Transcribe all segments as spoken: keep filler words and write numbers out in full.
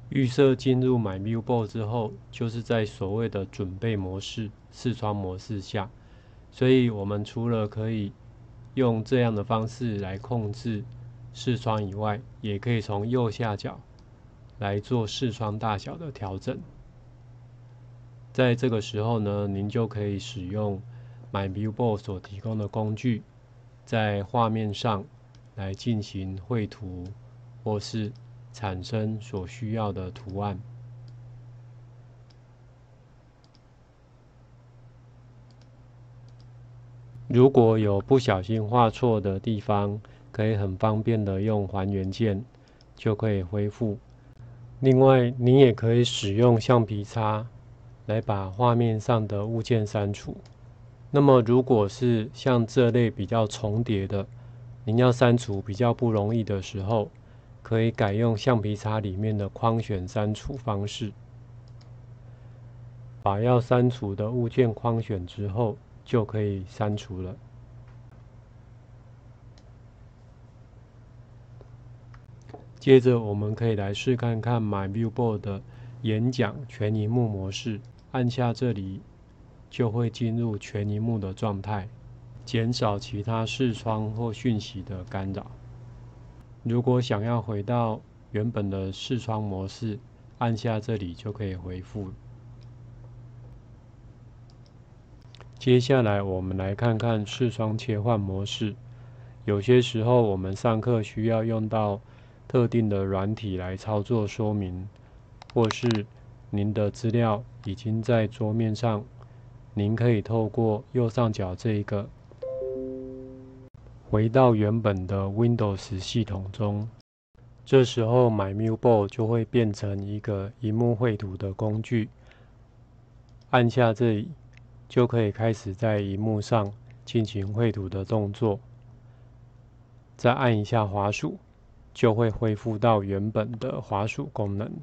预设进入 MyViewBoard 之后，就是在所谓的准备模式、视窗模式下，所以我们除了可以用这样的方式来控制视窗以外，也可以从右下角来做视窗大小的调整。在这个时候呢，您就可以使用 MyViewBoard 所提供的工具，在画面上来进行绘图，或是产生所需要的图案。如果有不小心画错的地方，可以很方便的用还原键就可以恢复。另外，你也可以使用橡皮擦来把画面上的物件删除。那么，如果是像这类比较重叠的，您要删除比较不容易的时候，可以改用橡皮擦里面的框选删除方式。把要删除的物件框选之后，就可以删除了。接着，我们可以来试看看 MyViewBoard 的演讲全萤幕模式。按下这里，就会进入全萤幕的状态，减少其他视窗或讯息的干扰。如果想要回到原本的视窗模式，按下这里就可以回复。接下来，我们来看看视窗切换模式。有些时候，我们上课需要用到特定的软体来操作说明，或是您的资料已经在桌面上，您可以透过右上角这一个回到原本的 Windows 系统中。这时候 MyViewBoard 就会变成一个萤幕绘图的工具。按下这里，就可以开始在萤幕上进行绘图的动作。再按一下滑鼠，就会恢复到原本的滑鼠功能。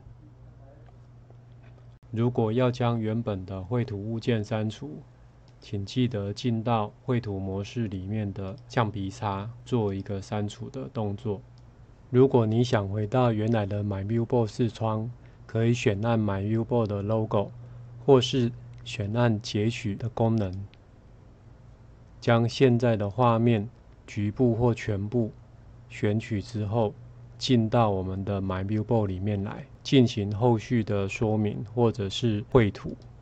如果要将原本的绘图物件删除，请记得进到绘图模式里面的橡皮擦做一个删除的动作。如果你想回到原来的 MyViewBoard 视窗，可以选按 MyViewBoard 的 logo， 或是选按截取的功能，将现在的画面局部或全部选取之后，进到我们的 MyViewBoard 里面来，进行后续的说明或者是绘图。